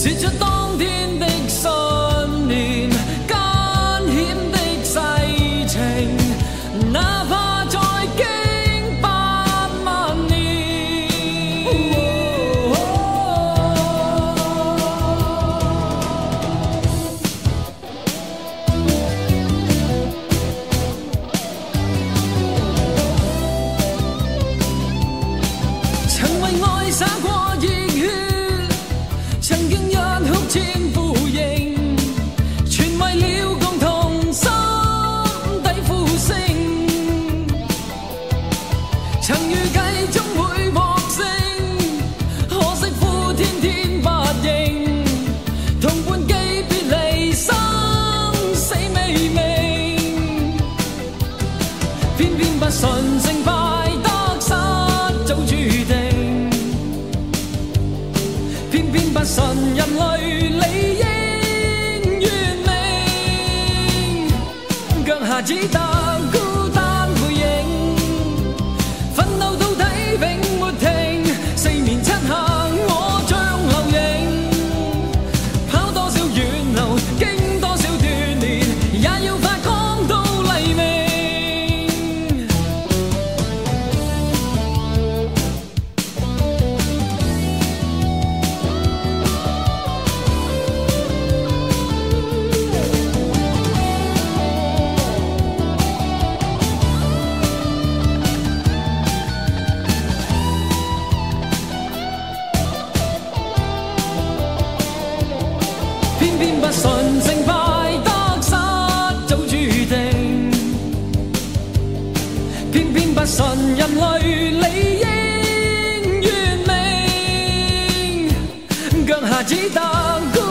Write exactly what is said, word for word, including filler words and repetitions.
说出當天的信念，艱險的世情，哪怕再經百萬年。曾為愛灑過熱血，曾經一哭千呼應，全為了共同心底呼聲。曾預計終會獲勝，可惜呼天天不應，同伴既別離，生死未明，偏偏不信勝敗得失早注定，偏偏不信人類理應完美，腳下只得孤單背影，奮鬥到底永沒停，四面七行我像留影，跑多少遠路，經多少鍛鍊，也要發光到黎明。偏偏不信勝敗得失早注定，偏偏不信人類理應完美，腳下只得孤